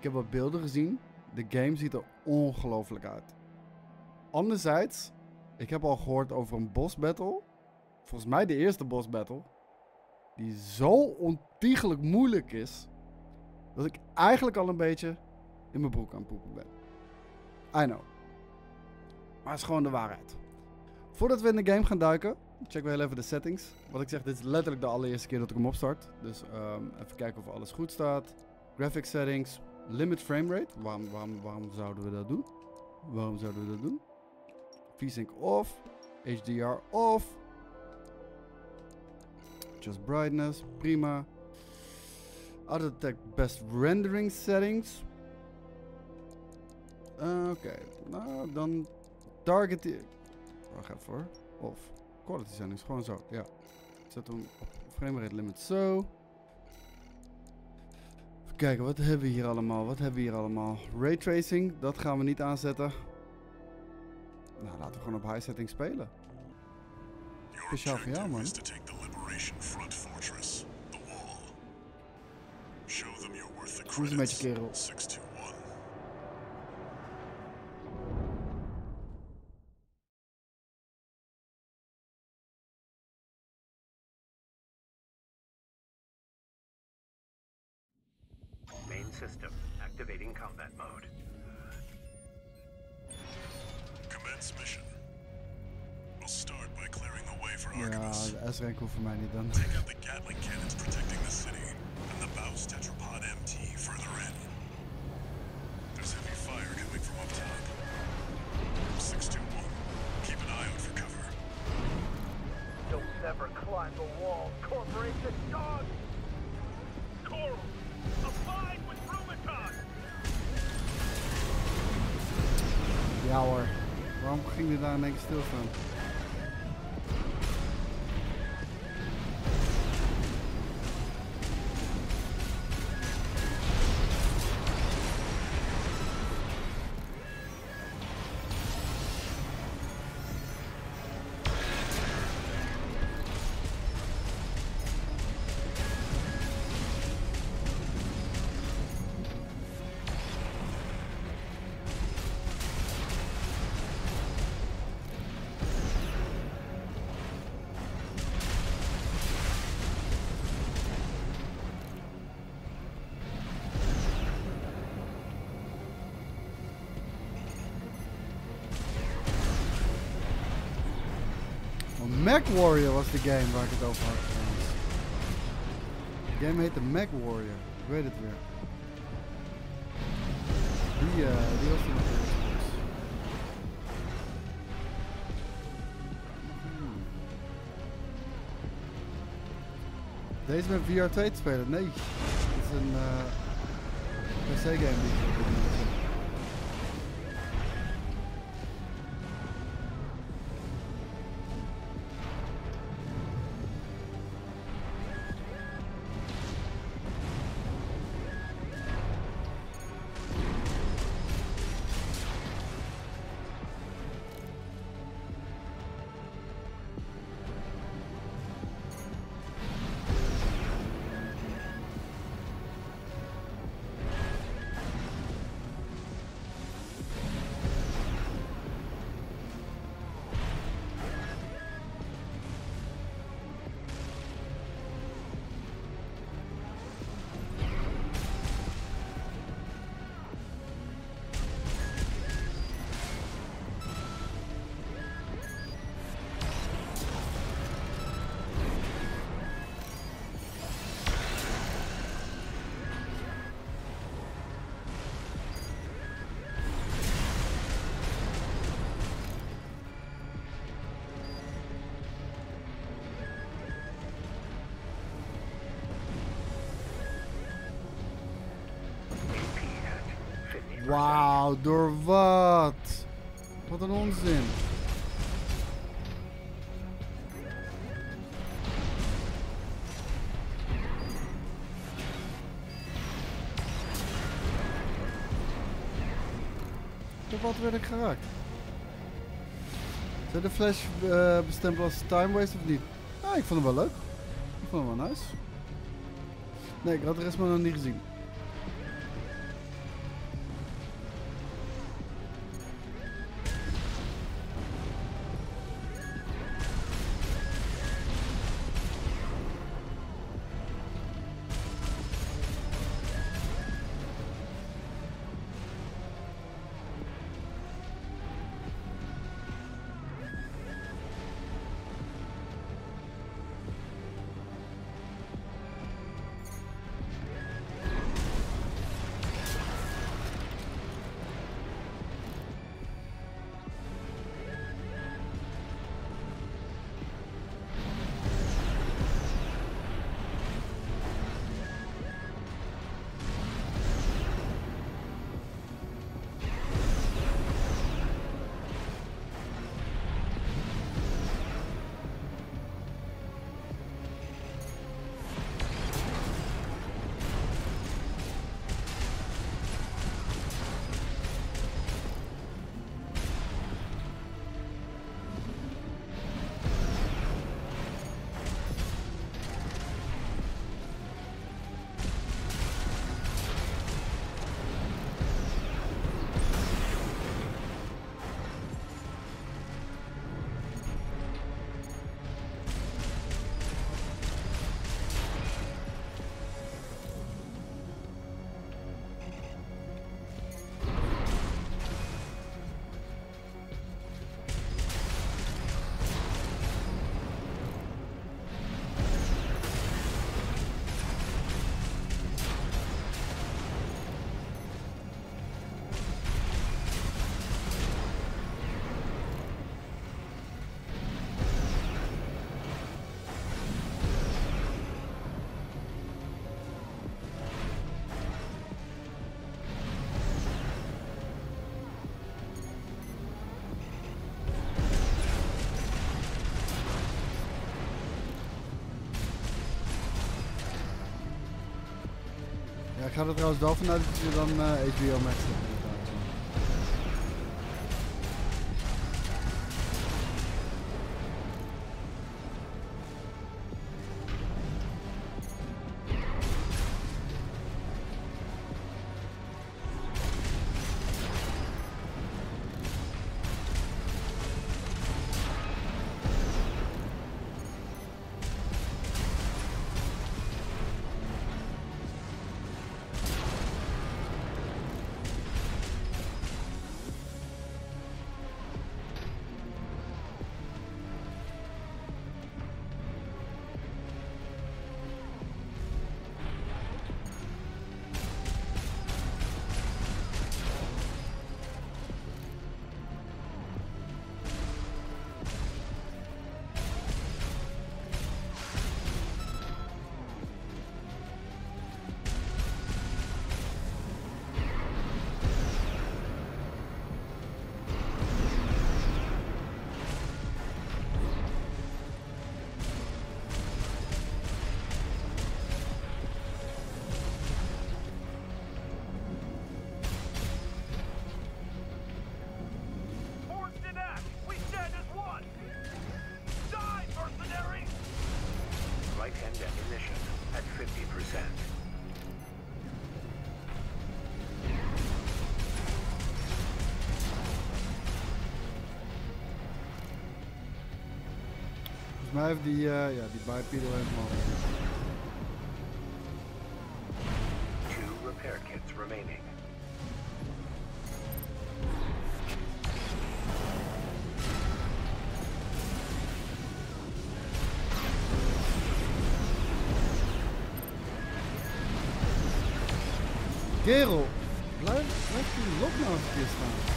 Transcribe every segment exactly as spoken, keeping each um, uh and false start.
heb wat beelden gezien. De game ziet er ongelooflijk uit. Anderzijds, ik heb al gehoord over een boss battle. Volgens mij de eerste boss battle. Die zo ontiegelijk moeilijk is. Dat ik eigenlijk al een beetje in mijn broek aan het poepen ben. I know. Maar het is gewoon de waarheid. Voordat we in de game gaan duiken, checken we heel even de settings. Wat ik zeg, dit is letterlijk de allereerste keer dat ik hem opstart. Dus um, even kijken of alles goed staat. Graphics settings, limit framerate. Waarom, waarom, waarom zouden we dat doen? Waarom zouden we dat doen? V-Sync off. H D R off. Just brightness, prima. Auto detect best rendering settings. Uh, Oké, okay. Nou dan target. Wacht even hoor. Off. Quality settings, gewoon zo. Ja. Zet hem op framerate limit zo. Even kijken, wat hebben we hier allemaal? Wat hebben we hier allemaal? Raytracing, dat gaan we niet aanzetten. Nou, laten we gewoon op high setting spelen. Speciaal voor jou, man. Hoe is het met je kerel? Main system activating combat mode. Commence mission. We'll start by clearing the way for Artemis. Ja, de S-rank hoeft voor mij niet dan. Take out the Gatling cannons protecting the city, and the Baus Tetrapod M T further in. There's heavy fire coming from up top. six two one, keep an eye out for cover. You'll never climb the wall, Corporation dog! Coral, abide with Rubicon! Ja hoor, waarom ging je daar in één keer stilstaan? MechWarrior was de game waar ik het over had. De game heette MechWarrior. Ik weet het weer. Die, uh, die was er nog eens. Hmm. Deze met V R twee te spelen? Nee. Het is een uh, P C game die ik heb. Wauw, door wat? Wat een onzin. Door wat werd ik geraakt? Zijn de flash uh, bestempeld als time waste of niet? Ah, ik vond hem wel leuk. Ik vond hem wel nice. Nee, ik had de rest maar nog niet gezien. ga er trouwens wel vanuit dat je dan uh, H B O Max hebt. Volgens mij heeft die, uh, ja, die bipedal helemaal. Two repair kits remaining. Kerel, blijf, blijf die lok nou eens een keer staan.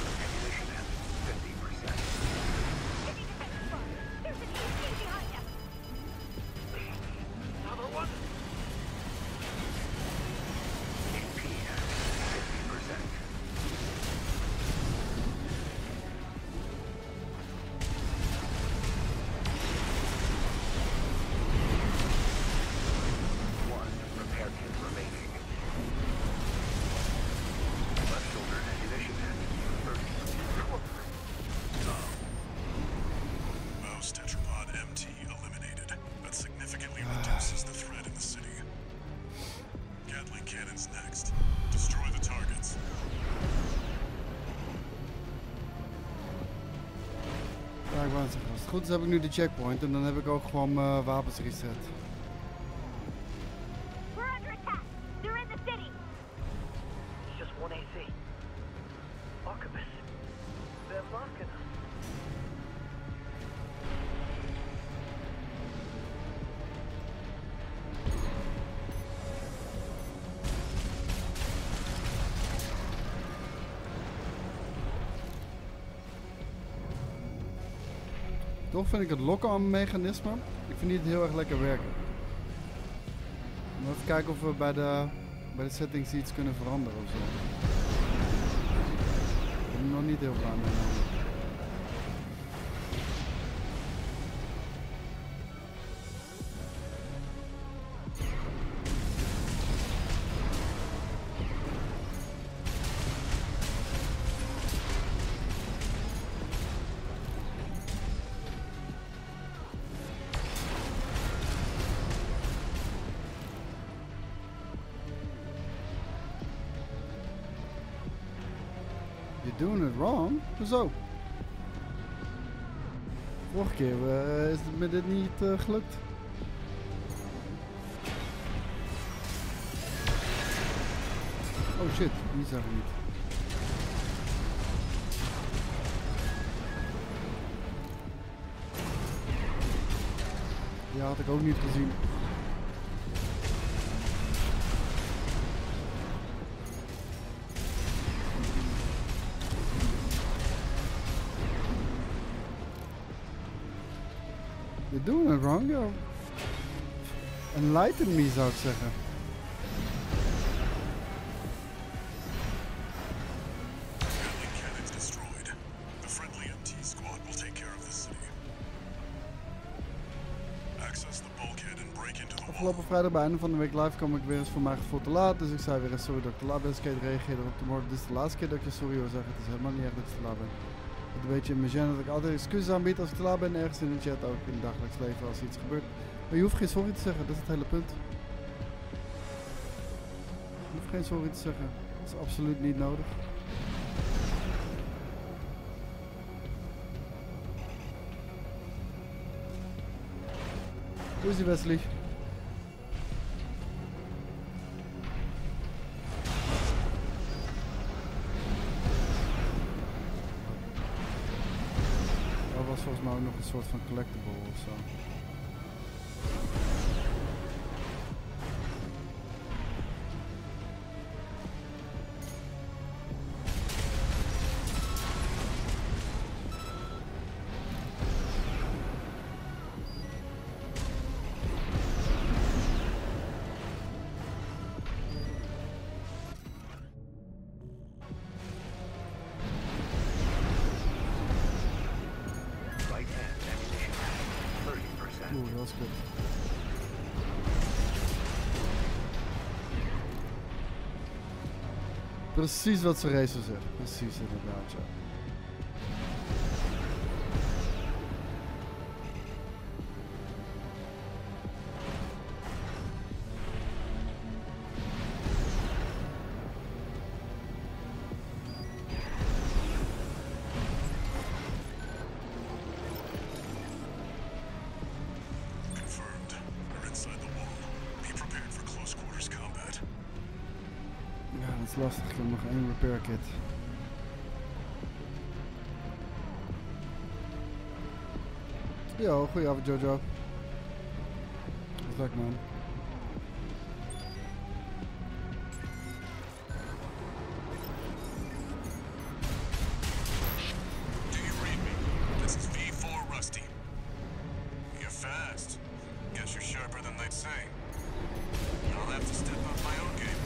Als het goed is heb ik nu de checkpoint en dan heb ik ook gewoon mijn wapens reset. Toch vind ik het lock-on mechanisme, ik vind niet heel erg lekker werken. Even kijken of we bij de, bij de settings iets kunnen veranderen ofzo. Ik ben er nog niet heel blij mee. Doing it wrong? Hoezo? Vorige keer uh, is het me dit niet uh, gelukt. Oh shit, die zag ik niet. Die had ik ook niet gezien. You're doing it wrong, yo. Enlighten me, zou ik zeggen. afgelopen vrijdag bij einde van de week live kwam ik weer eens voor mijn gevoel te laat. Dus ik zei weer eens sorry dat ik te laat ben. Skate reageerde op de morgen. Dit is de laatste keer dat ik je sorry wil zeggen. Het is helemaal niet echt dat je te laat bent. Het is een beetje in mijn gen dat ik altijd excuses aanbied als ik te laat ben. Ergens in de chat, ook in het dagelijks leven als iets gebeurt. Maar je hoeft geen sorry te zeggen, dat is het hele punt. Je hoeft geen sorry te zeggen. Dat is absoluut niet nodig. Hoe is die Wesley? Dat was volgens mij ook nog een soort van collectible of zo. Oeh, dat is goed. Precies wat ze racer zegt. Precies inderdaad, ja. Lastig, ik heb nog één repair kit. Yo, goedenavond Jojo. Goed luck man. Do you read me? This is V four Rusty. You're fast. Guess you're sharper than they'd say. I'll have to step up my own game.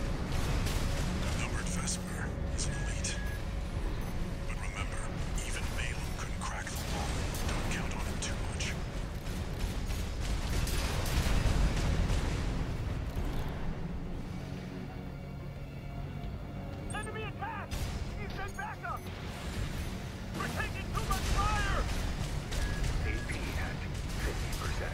Vesper is an elite. But remember, even Malum couldn't crack the wall. Don't count on him too much. Enemy attack! Need send backup! We're taking too much fire! A P at fifty percent.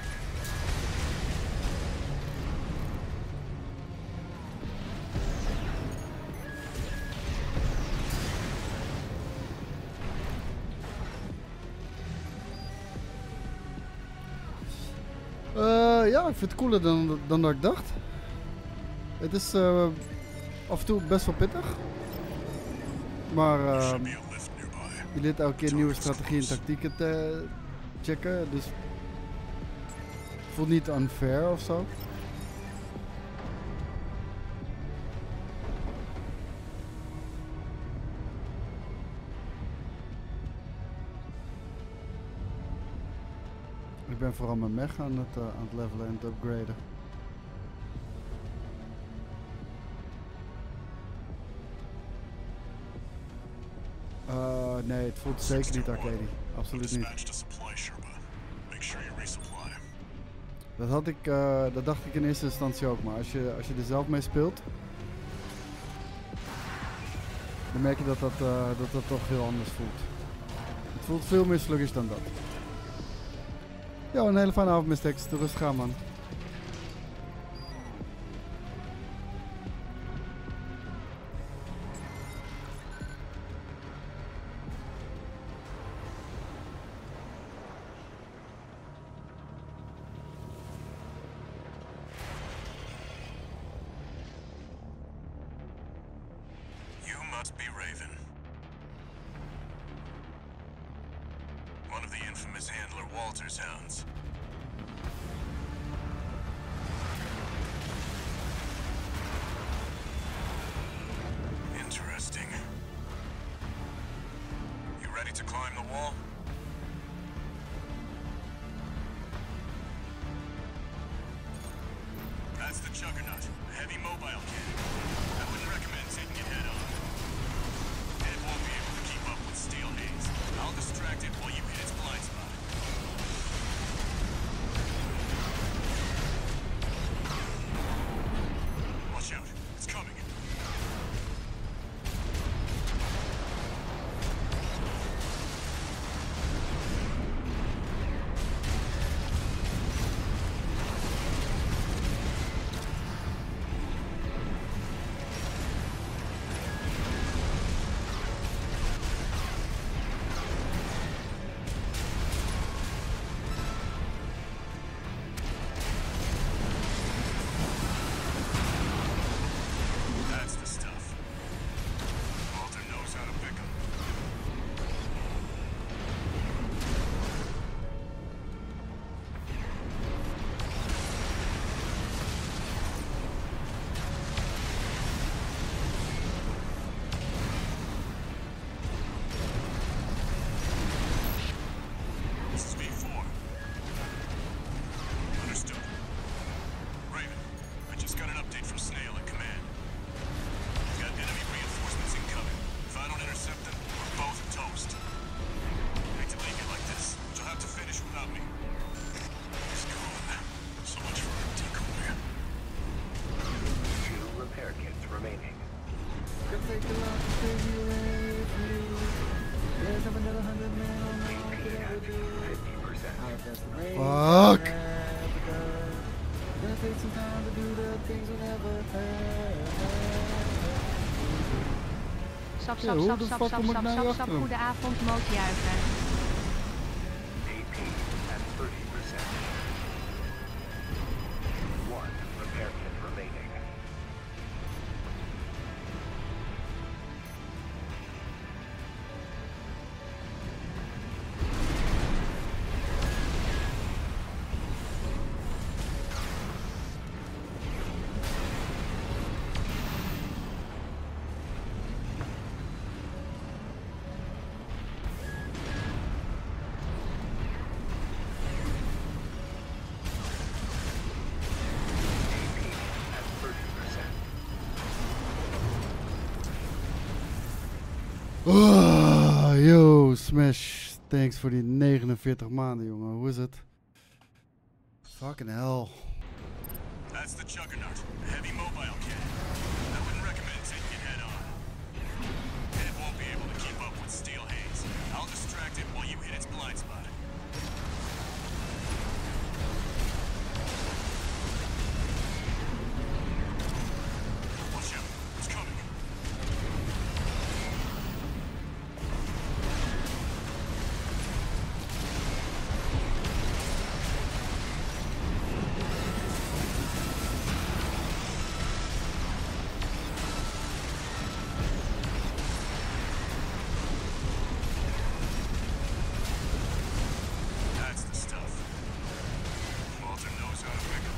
Uh, ja, ik vind het cooler dan, dan dat ik dacht. Het is uh, af en toe best wel pittig. Maar uh, je leert elke keer nieuwe strategieën en tactieken te checken. Dus het voelt niet unfair of zo. Ik ben vooral mijn mech aan het, uh, aan het levelen en het upgraden. Uh, nee, het voelt zeker niet arcade. Absoluut niet. Dat had ik, uh, dat dacht ik in eerste instantie ook, maar als je, als je er zelf mee speelt, dan merk je dat dat, uh, dat dat toch heel anders voelt. Het voelt veel meer sluggish dan dat. Yo, een hele fijne avond, Mystex. Te rustig gaan, man. You must be Raven. One of the infamous handler Walter's hounds. Interesting. You ready to climb the wall? That's the Juggernaut, a heavy mobile cannon. I wouldn't recommend taking it head on. It won't be able to keep up with Steel Haze. I'll distract it while you hit its blind spot. fifty percent. Fuck! Sap, Ja, sap, hoe sap, de sap, fuck sap, kom ik sap, nou sap, achter sap, hem? goedenavond, mootjuichen. A P at thirty percent. One repair kit remaining. At thirty percent. Oh, yo, Smash. Thanks voor die negenenveertig maanden, jongen. Hoe is het? Fucking hell. That's the Juggernaut, a heavy mobile cannon. I wouldn't recommend taking it head on. It won't be able to keep up with Steel Haze. I'll distract it while you hit its blind spot. Watch out, it's coming. That's the stuff. Walter knows how to pick 'em.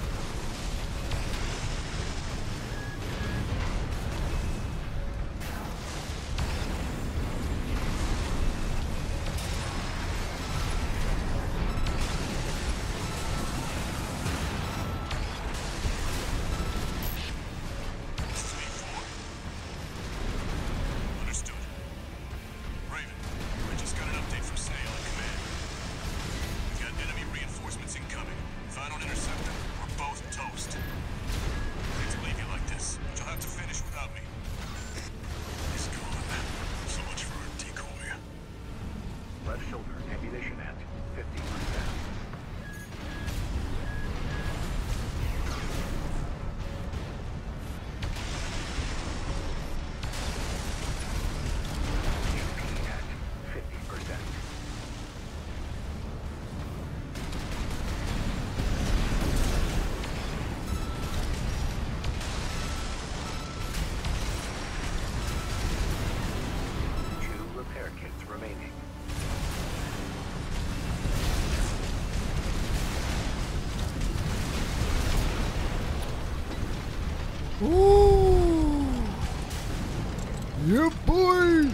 This is me four. Understood. Raven, I just got an update from Snail in command. We've got enemy reinforcements incoming. If I don't intercept them, we're both toast. I hate to leave you like this, but you'll have to finish without me. He's gone. So much for our decoy. Left shoulder ammunition at fifty percent. U P at fifty percent. Two repair kits remaining. Ooh! Yeah, boy!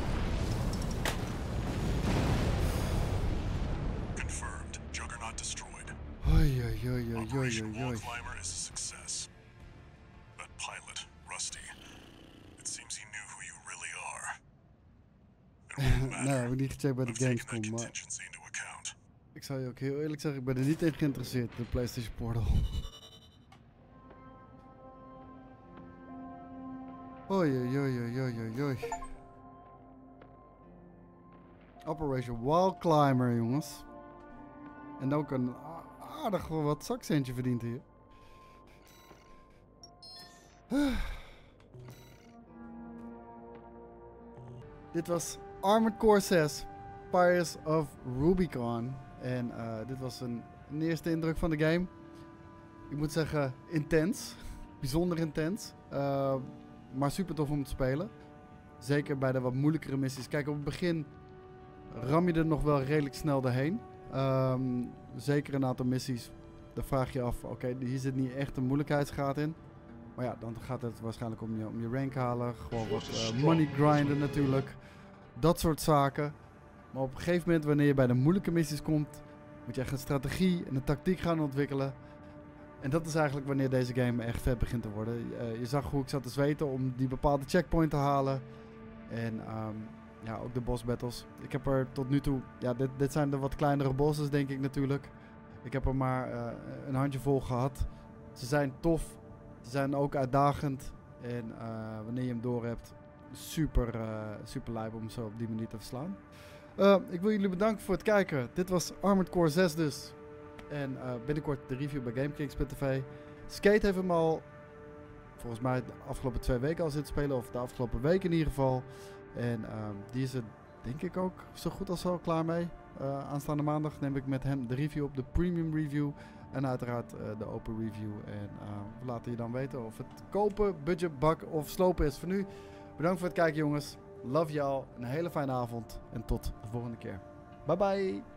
Confirmed. Juggernaut destroyed. Oei, oei, oei, oei, oei, Operation oei, Wall oei. Climber is a success. That pilot, Rusty, it seems he knew who you really are. It won't Nou, matter. heb ik niet gecheckt bij de I've taken that Gamescom, maar contingency into account. ik zou je ook heel eerlijk zeggen, ik ben er niet in geïnteresseerd, de PlayStation Portal. Oei, oei, oei, oei, oei, oei, oei. Operation Wall Climber, jongens. En ook een a- aardig wel wat zakcentje verdient hier. Dit was Armored Core zes, Pirates of Rubicon. En eh, dit was een, een eerste indruk van de game. Ik moet zeggen, intens. Bijzonder intens. Uh, maar super tof om te spelen. Zeker bij de wat moeilijkere missies. Kijk, op het begin ram je er nog wel redelijk snel doorheen. Um, zeker een aantal missies. Dan vraag je af, oké, okay, hier zit niet echt een moeilijkheidsgraad in. Maar ja, dan gaat het waarschijnlijk om je, om je rank halen. Gewoon wat uh, money grinden natuurlijk. Dat soort zaken. Maar op een gegeven moment, wanneer je bij de moeilijke missies komt, moet je echt een strategie en een tactiek gaan ontwikkelen. En dat is eigenlijk wanneer deze game echt vet begint te worden. Uh, je zag hoe ik zat te zweten om die bepaalde checkpoint te halen. En um, ja, ook de boss battles. Ik heb er tot nu toe... Ja, dit, dit zijn de wat kleinere bosses, denk ik natuurlijk. Ik heb er maar uh, een handjevol gehad. Ze zijn tof. Ze zijn ook uitdagend. En uh, wanneer je hem door hebt, super, uh, super lijp om zo op die manier te verslaan. Uh, ik wil jullie bedanken voor het kijken. Dit was Armored Core zes dus. En uh, binnenkort de review bij GameKings punt t v. Skate heeft hem al, volgens mij de afgelopen twee weken al zitten spelen. Of de afgelopen week in ieder geval. En uh, die is er denk ik ook zo goed als al klaar mee. Uh, aanstaande maandag neem ik met hem de review op, de premium review. En uiteraard uh, de open review. En uh, we laten je dan weten of het kopen, budget, bak of slopen is. Voor nu, bedankt voor het kijken jongens. Love y'all. Een hele fijne avond. En tot de volgende keer. Bye bye.